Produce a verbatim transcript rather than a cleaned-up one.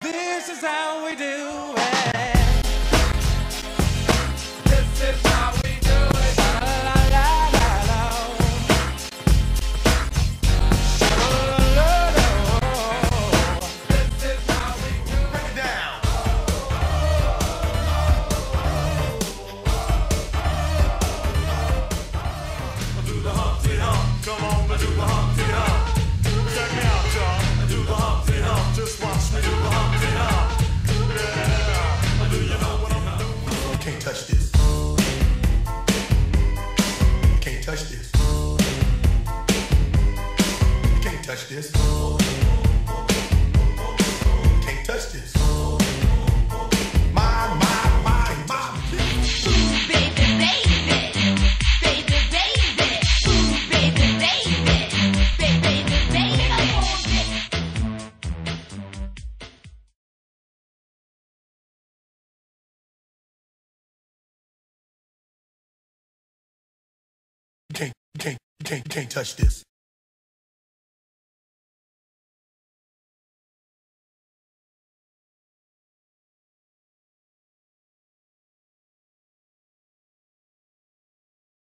This is how we do it. This is how we do it. La la la la la. This is how we do it. Break it down. Do the Humpty Hump, come on, I do the Humpty Hump. Check me out, y'all. I do the Humpty Hump, just watch me do the Humpty Hump. Yeah, do you know what I'm doing? You can't touch this. You can't touch this. You can't touch this. You can't touch this. My, my, my, my. Baby, baby, baby, baby, ooh, baby, baby, baby, baby, come on, baby. You can't, you can't, you can't, you can't touch this.